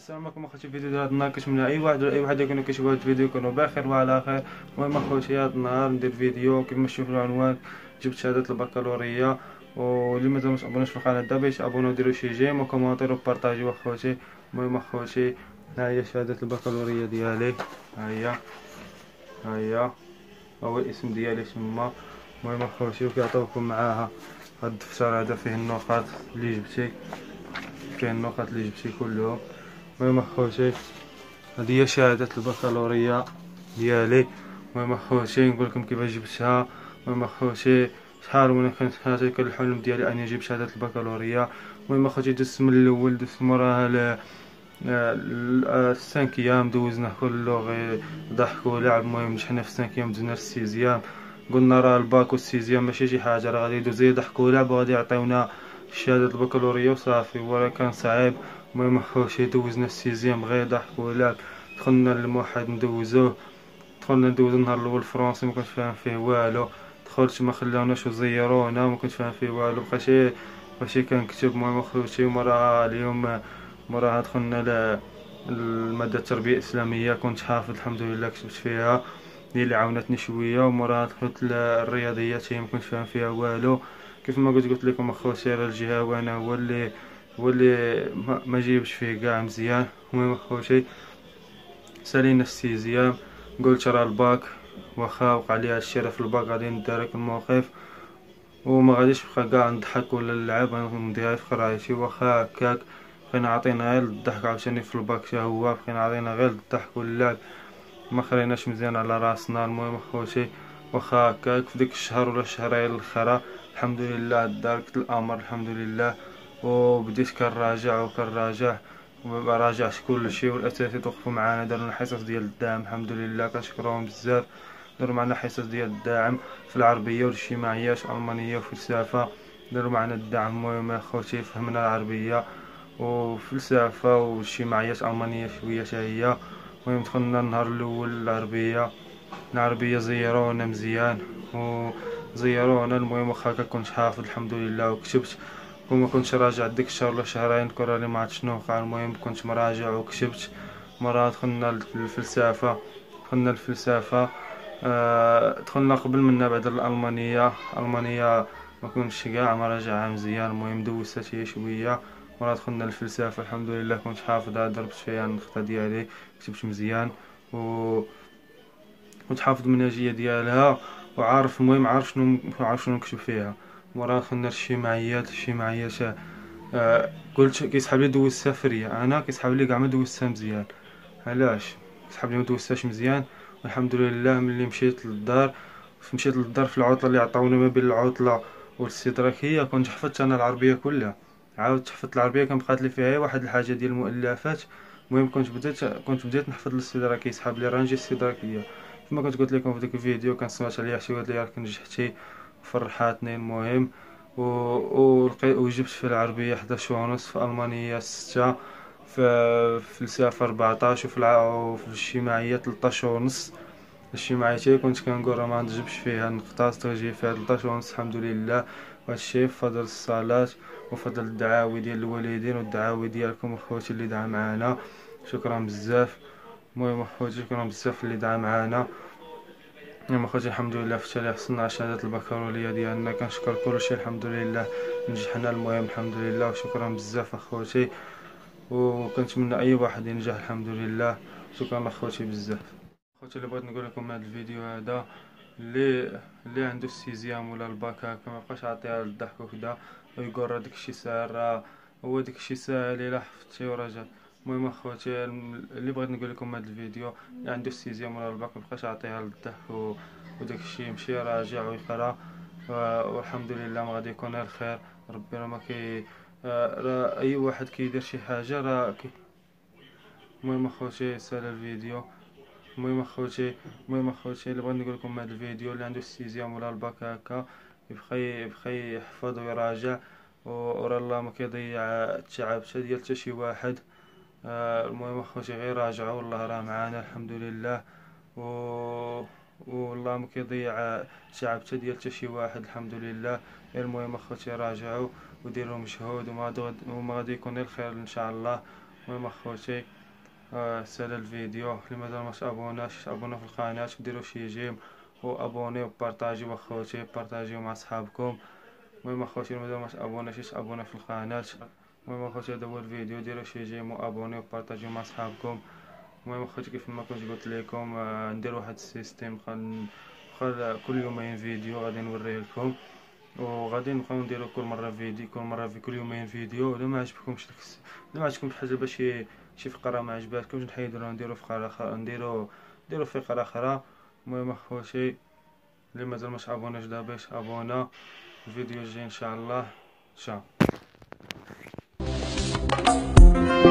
السلام عليكم اخوتي. فيديو ديال هاد النهار كيتمنى اي واحد يكون كيشوف هاد الفيديو يكونوا بخير وعلى خير. المهم اخوتي هاد النهار ندير فيديو كيما شفتوا العنوان، جبت شهادة البكالوريا. واللي مازال ما تابوناش في القناه دابا يتابوناو وديروا شي جيم وكومونتير وبارطاجيو اخوتي. المهم اخوتي ها هي شهادة البكالوريا ديالي، ها هي هو الاسم ديالي تما. المهم اخوتي وكيعطيوكم معاها هاد الدفتر هذا فيه النقاط اللي جبتي، كلهم. المهم اخوتي هذه هي شهادة البكالوريا ديالي. المهم اخوتي نقول لكم كيفاش جبتها. المهم اخوتي شحال وانا كان الحلم ديالي اني نجيب شهادة البكالوريا. المهم اخوتي دزت من الاول، دزت موراها السانكيام، دوزنا كله غير ضحك ولعب. المهم نجحنا في السانكيام، دزنا في السيزيام، قلنا راه الباك والسيزيام ماشي شي حاجه، راه غادي يدوز غير ضحك ولعب وغادي يعطيونا شهادة البكالوريا وصافي، وراه كان صعيب. المهم اخوتي دوزنا السيزيام غير ضحك ولعب. دخلنا للموحد ندوزوه، النهار الاول الفرونسي مكنتش فاهم فيه والو، دخلت ما خلاوناش وزيرونا، مكنتش فاهم فيه والو، بقيت كنكتب. المهم اخوتي وموراها اليوم موراها دخلنا المادة التربية الإسلامية، كنت حافظ الحمد لله، كتبت فيها هي اللي عاونتني شوية. وموراها دخلت الرياضيات، هي مكنتش فاهم فيها والو. كيف ما قلت لكم اخوتي راه الجهاوي هو اللي ما جيبش فيه كاع مزيان. المهم اخوتي سالينا السيزيام، قلت راه الباك واخا وقع لي هادشي راه في الباك غادي ندارك الموقف وما غاديش نبقى كاع نضحك ولا نلعب، غنديها في قرايتي واخا هكاك. بقينا عاطينا غير الضحك عاوتاني في الباك حتى هو، بقينا عاطينا غير الضحك واللعب، ما خليناش مزيان على راسنا. المهم اخوتي واخا هكاك في ديك الشهر ولا الشهرين الاخرى الحمد لله داركت الامر الحمد لله، وبديت كنراجع راجعت كلشي، والاساتذه وقفوا معانا داروا لنا حصص ديال الدعم الحمد لله كنشكرهم بزاف. داروا معنا حصص ديال الدعم في العربيه والاجتماعيات الالمانيه وفلسفه، داروا معنا الدعم. المهم اخوتي فهمنا العربيه وفلسفه واجتماعيات المانيه شويه حتى هي. المهم دخلنا النهار الاول العربيه زيرونا مزيان وزيرونا. المهم واخا كنت حافظ الحمد لله وكتبت، وما كنتش راجع ديك الشهر ولا شهرين كون راني ما عرفت شنو وقع. المهم كنت مراجع وكتبت. مرة دخلنا الفلسفة دخلنا قبل منا بعد الألمانية ما كنتش كاع مراجعها مزيان. المهم دوزت هي شوية. مرة دخلنا الفلسفة الحمد لله كنت حافظها، ضربت فيها النقطة ديالي، كتبت مزيان و كنت حافظ المنهجية ديالها وعارف. المهم عارف شنو نكتب فيها. مرة دخلنا الاجتماعيات قلت كيسحب لي دوزتها فرية، انا كيسحب لي كاع ما دوزتها مزيان. علاش كيسحب لي ما دوزتهاش مزيان؟ والحمد لله ملي مشيت للدار في العطلة اللي عطاونا ما بين العطلة والاستدراكية كنت حفظت انا العربية كلها. عاودت حفظت العربية، كان بقات لي فيها واحد الحاجة ديال المؤلفات. المهم كنت بديت نحفظ الاستدراكية، يسحب لي رانجي الاستدراكية. كما كنت قلت لكم في ديك الفيديو كان سمعت عليها شي قالت لي راك نجحتي وفرحاتني. المهم وجبت في العربية 11 ونص، في ألمانية 6، في فلسفة 14، وفي الاجتماعية 13 ونص. الاجتماعية كنت كنقول راه ما نجبش فيها نقطة، تجي فيها 13 ونص الحمد لله. وهادشي بفضل الصلاة وفضل الدعاوي ديال الوالدين والدعاوي ديالكم اخوتي اللي دعا معانا، شكرا بزاف. المهم اخوتي شكرا بزاف اللي دعا معانا. المهم اخوتي الحمد لله في التالي حصلنا على شهادة البكالوريا ديالنا، كنشكر كلشي الحمد لله نجحنا. المهم الحمد لله وشكرا بزاف اخوتي، وكنتمنى اي واحد ينجح الحمد لله. شكرا اخوتي بزاف. اخوتي اللي بغيت نقول لكم هذا الفيديو هذا اللي عنده السيزيام ولا الباك هكا ما بقاش عاطيها للضحك وكذا ويقول راه داكشي ساهل، راه هو داكشي ساهل الا حفظتي ورجع. المهم اخوتي اللي بغيت نقول لكم هذا الفيديو اللي عنده السيزيام ولا الباك ما بقاش عاطيها للضحك وداكشي يمشي راجع ويقرا والحمد لله ما غادي يكون الخير. ربي راه ما كي راه اي واحد كيدير شي حاجه راه المهم اخوتي سال الفيديو. المهم اخوتي اللي بغيت نقول لكم هذا الفيديو اللي عنده السيزيام ولا الباك هكا يبقى يحفظ ويراجع، ورا الله ما كيضيع التعب ديال حتى شي واحد. المهم اخوتي غير راجعوا والله راه معانا الحمد لله، و والله ما كيضيع التعب ديال حتى شي واحد الحمد لله. المهم اخوتي راجعوا وديروا مجهود وما غادي يكون الخير ان شاء الله. المهم اخوتي، سال الفيديو اللي مازال ما ابوناش ابونا في القناه، ديروا شي جيم وابوني وبارطاجيو اخوتي، بارطاجيو مع صحابكم. المهم اخوتي اللي مازال ما ابوناش ابونا في القناه. المهم اخوتي هذا هو الفيديو، ديروا شي جيم وابوني وبارطاجيو مع صحابكم. المهم اخوتي كيف ما كنت قلت لكم، ندير واحد السيستيم، كل يومين فيديو غادي نوريه لكم، وغادي نبقاو نديرو كل مره فيديو، كل يومين فيديو. الا ما عجبكمش الا ما عجبكمش حاجه باش شي فقره ما عجباتكمش نحيدوها، نديرو فقره اخرى، نديرو فقره اخرى. المهم اخوتي اللي مازال مش ابوناش دابا باش ابونا. الفيديو الجاي ان شاء الله.